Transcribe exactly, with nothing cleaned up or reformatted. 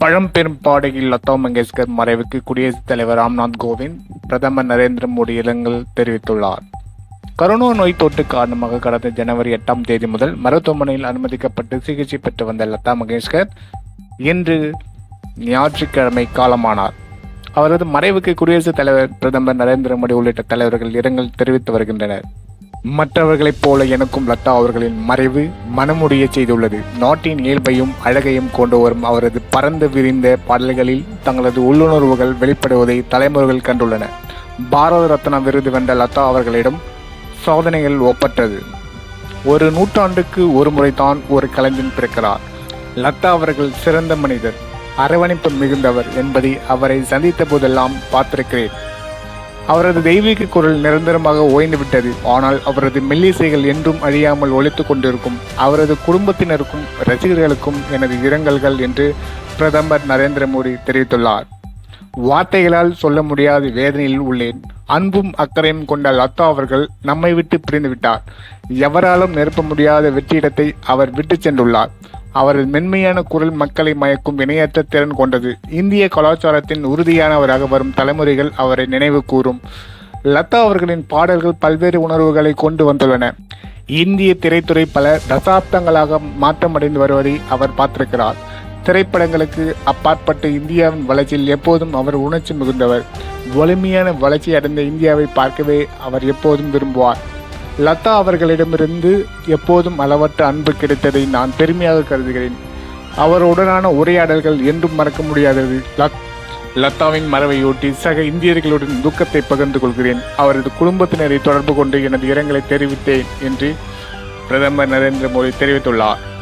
பழம்பெரும் பாடகி லதா மங்கேஷ்கர் மறைவுக்கு குடியரசுத் தலைவர் ராம்நாத் கோவிந்த் பிரதமர் நரேந்திர மோடி இரங்கல் தெரிவித்துள்ளார். கரோனா நோய் தொற்று காரணமாக கடந்த ஜனவரி எட்டாம் தேதி முதல் மருத்துவமனையில் அனுமதிக்கப்பட்டு சிகிச்சை பெற்று வந்த லதா மங்கேஷ்கர் இன்று ஞாயிற்றுக்கிழமை காலமானார். அவரது மறைவுக்கு குடியரசுத் தலைவர், பிரதமர் நரேந்திர மோடி உள்ளிட்ட தலைவர்கள் இரங்கல் தெரிவித்து வருகின்றனர். மற்றவர்களைப் போல எனக்கும் லதா அவர்களின் மறைவு மனமுடிய செய்துள்ளது. நாட்டின் இயல்பையும் அழகையும் கொண்டு வரும் அவரது பறந்து விரிந்த பாடல்களில் தங்களது உள்ளுணர்வுகள் வெளிப்படுவதை தலைமுறைகள் கண்டுள்ளன. பாரத ரத்னா விருது வென்ற லதா அவர்களிடம் சாதனைகள் ஒப்பற்றது. ஒரு நூற்றாண்டுக்கு ஒரு முறைதான் ஒரு கலைஞன் பிறக்கிறார். லதா அவர்கள் சிறந்த மனிதர், அரவணைப்பு மிகுந்தவர் என்பதை அவரை சந்தித்த போதெல்லாம் பார்த்திருக்கிறேன். அவரது தெய்வீக குரல் நிரந்தரமாக ஓய்ந்துவிட்டது. ஆனால் அவரது மெல்லிசைகள் என்றும் அழியாமல் ஒலித்துக் கொண்டிருக்கும். அவரது குடும்பத்தினருக்கும் ரசிகர்களுக்கும் எனது இரங்கல்கள் என்று பிரதமர் நரேந்திர மோடி தெரிவித்துள்ளார். வார்த்தைகளால் சொல்ல முடியாத வேதனையில் உள்ளேன். அன்பும் அக்கறையும் கொண்ட லதா அவர்கள் நம்மை விட்டு பிரிந்து விட்டார். எவராலும் நிரப்ப முடியாத வெற்றிடத்தை அவர் விட்டு சென்றுள்ளார். அவரது மென்மையான குரல் மக்களை மயக்கும் இணையற்ற திறன் கொண்டது. இந்திய கலாச்சாரத்தின் உறுதியானவராக வரும் தலைமுறைகள் அவரை நினைவு கூறும். லதா அவர்களின் பாடல்கள் பல்வேறு உணர்வுகளை கொண்டு வந்துள்ளன. இந்திய திரைத்துறை பல தசாப்தங்களாக மாற்றமடைந்து வருவதை அவர் பார்த்திருக்கிறார். திரைப்படங்களுக்கு அப்பாற்பட்டு இந்தியாவின் வளர்ச்சியில் எப்போதும் அவர் உணர்ச்சி மிகுந்தவர். வலிமையான வளர்ச்சி அடைந்த இந்தியாவை பார்க்கவே அவர் எப்போதும் விரும்புவார். லதா அவர்களிடமிருந்து எப்போதும் அளவற்ற அன்பு கிடைத்ததை நான் பெருமையாக கருதுகிறேன். அவருடனான உரையாடல்கள் என்றும் மறக்க முடியாதது. லதாவின் மறைவையொட்டி சக இந்தியர்களுடன் துக்கத்தை பகிர்ந்து கொள்கிறேன். அவரது குடும்பத்தினரை தொடர்பு கொண்டு எனது இரங்கலை தெரிவித்தேன் என்று பிரதமர் நரேந்திர மோடி தெரிவித்துள்ளார்.